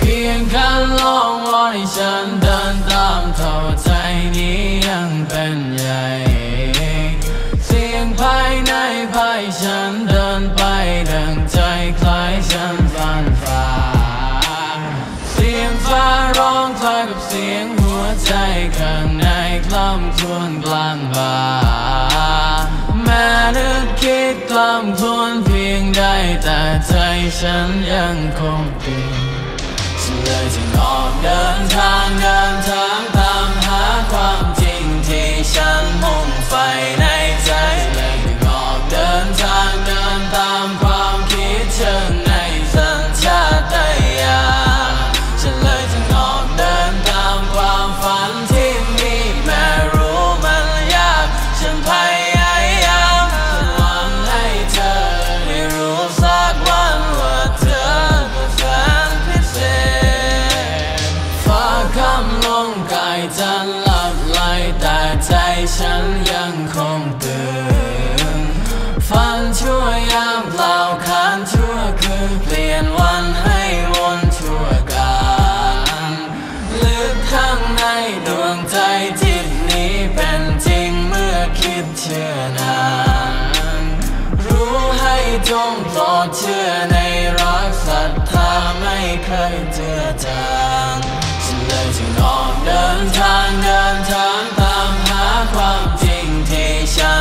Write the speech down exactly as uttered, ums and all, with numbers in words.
พียงแค่ลองวอนให้ฉันเดินตามเท่าใจนี้ยังเป็นใหญ่เสียงภายในภายฉันเดินไปดังใจคล้ายฉันฝันฝ่าเสียงฟ้าร้องคล้ายกับเสียงหัวใจข้างในคล่ำครวญกลางบ่าแม้นึกคิดกล่ำครวญเพียงใดแต่ใจฉันยังคงตื่นฉันเลยจึงออกเดินทางเดินทางตามหาความจริงที่ฉันมุ่งใฝ่ในใจเลยจึงออกเดินทางเดินตามความคิดเชิงในสัญชาตญาณฉันเลยจึงออกเดินตามความฝันที่มีแม้รู้มันยากฉันพยายามฉันหวังให้เธอได้รู้สักวันว่าเธอคือแฟนพิเศษฟ้าค่ำลงกายจันทร์หลับไหลแต่ใจฉันยังคงตื่นฝันชั่วยามเปล่าค้างชั่วคืนเปลี่ยนวันให้วนชั่วการลึกข้างในดวงใจจิตนี้เป็นจริงเมื่อคิดเชื่อนานรู้ให้จงโปรดเชื่อในรักศรัทธาไม่เคยเจือจางฉันเลยจึงออกเดินทางเดินทางตามหาความจริงที่ฉัน